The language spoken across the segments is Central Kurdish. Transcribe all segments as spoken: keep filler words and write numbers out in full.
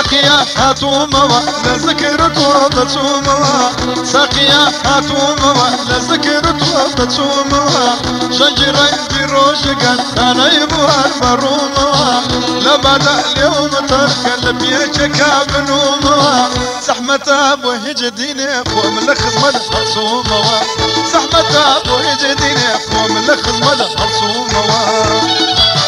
ساقيا هاتوموا لذكرتوا بتوموا ساقيا هاتوموا لذكرتوا بتوموا شجرة بروجك أنا يبوها بروموا لبدا اليوم ترك البيتك بنوموا زحمة أبو هجديني قوم لخز مدى خرصوموا زحمة أبو هجديني قوم لخز مدى خرصوموا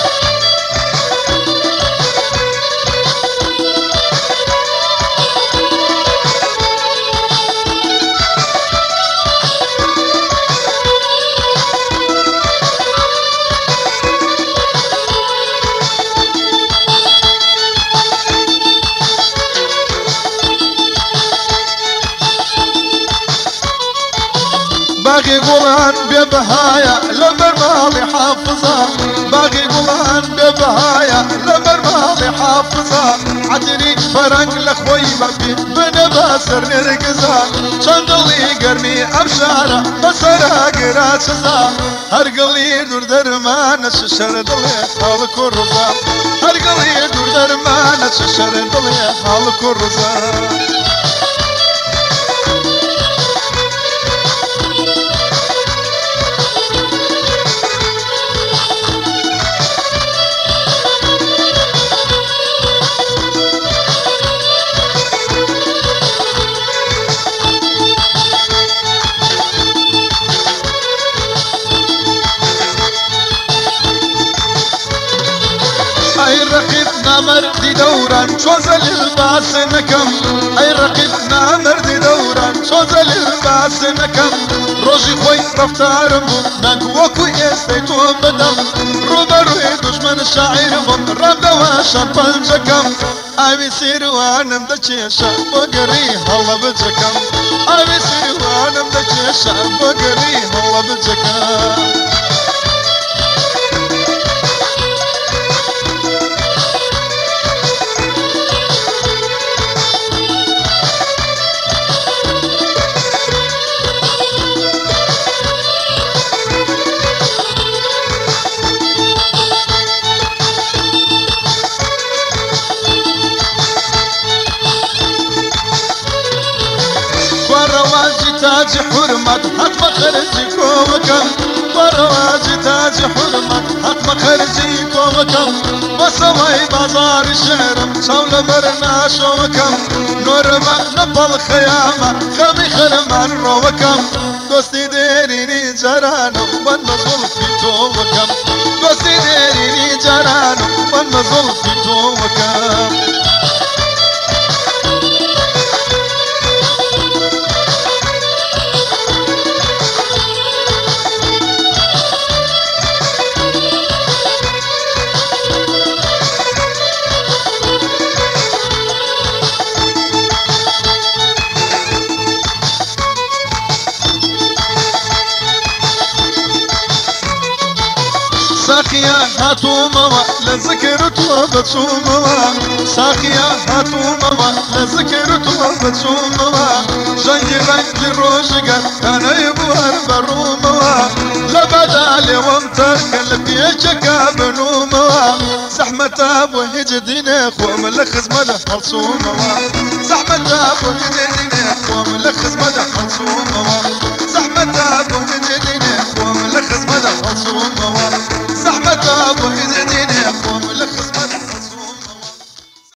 باقي قرآن ببهايا لمر ماضي حافظة باقي قرآن ببهايا لمر ماضي حافظة عدني فرنق لخوي بابي بنباسر نرقزة شندلي قرني أبشارة بسرا قراسزة هرقلي دور درمان الششر دلي حال كرزة هرقلي دور درمان الششر دلي حال كرزة اي رقبنا مردي دورا شوزل الباس نكم اي رقبنا مردي دورا شوزل الباس نكم روجي خوي رفتار بو نقوكو استيتو بدم روبروي دشمن الشاعر بم رمد وشربل جكم ابي سير وانا مدشيشا بقري هلا بجكم ابي سير وانا مدشيشا بقري هلا بجكم تاج حرمت حتم خرجي كومكم برواج تاج حرمت حتم خرجي كومكم بسوي بازار الشعر شول برنا شومكم نور ما نبل خيامة خمي خرمان روكم دوستي ديريني جرانو والنزل في تومكم دوستي ديريني جرانو والنزل في تومكم ساقيا هاتوموا لذكرتوا بتوموا ساقيا هاتوموا لذكرتوا بتوموا جنجي رنجي روجك انا يبوها بروموا لبدا اليوم ترك البيتك بنوموا زحمة ابو هجديني خوم لخز مدى خرصوموا زحمة ابو هجديني خوم لخز مدى خرصوموا